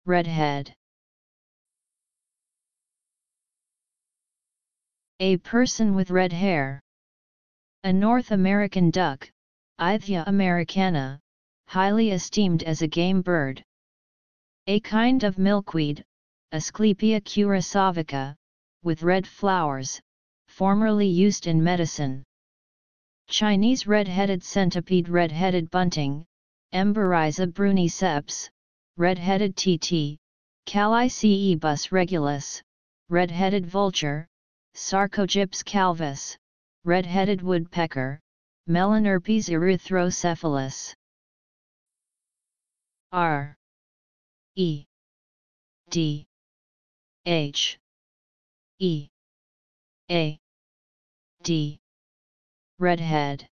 redhead. A person with red hair. A North American duck, Aythya americana, highly esteemed as a game bird. A kind of milkweed, Asclepia curassavica, with red flowers, formerly used in medicine. Chinese red-headed centipede, red-headed bunting, Emberiza bruniceps, red-headed titi, Callicebus regulus, red-headed vulture, Sarcogyps calvus, red-headed woodpecker, Melanerpes erythrocephalus. R E D H E A D redhead.